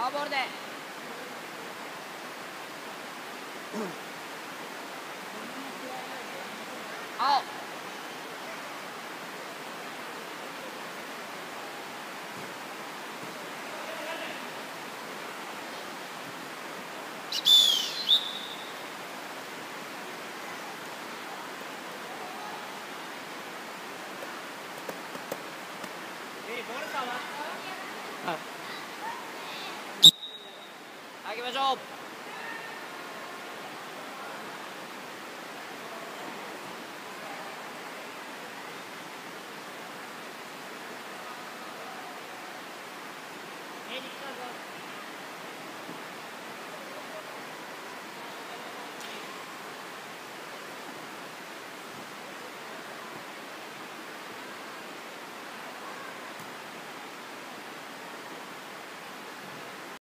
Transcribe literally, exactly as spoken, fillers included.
青ボールで青はい、行きましょう。